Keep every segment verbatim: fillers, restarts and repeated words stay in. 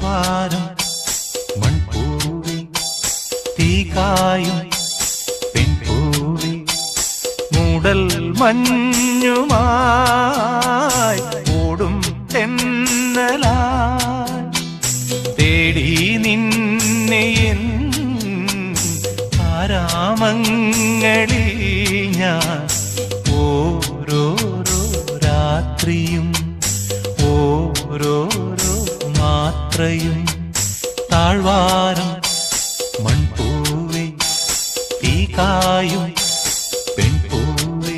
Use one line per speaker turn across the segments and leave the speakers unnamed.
താഴ്വാരം മൺപൂവി തീകായും പെൺപൂവി മൂടൽ മഞ്ഞുമായി ഓടും തെന്നലായി തേടി നിന്നെയൻ ആരാമങ്ങളിൽ ഞാൻ ഓരോരോ രാത്രിയും ഓരോരോ മാത്രയും താഴ്വാരം മൺപൂവി തീകായും പെൺപൂവി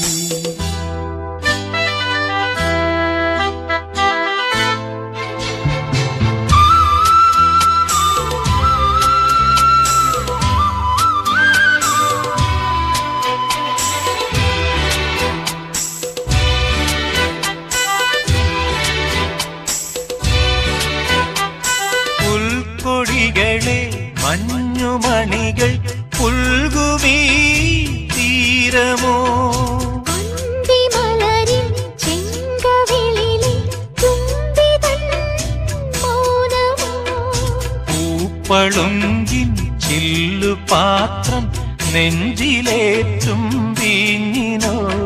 കൊടികളെ മഞ്ഞുമണികൾ പുൽകുമീ തീരമോ
അന്തിമലരിൻ ചെങ്കവിളിലെ തുമ്പിതൻ മൗനമോ
പൂപ്പളുങ്കിൻ ചില്ലുപാത്രം നെഞ്ചിലേറ്റും വീഞ്ഞിനോ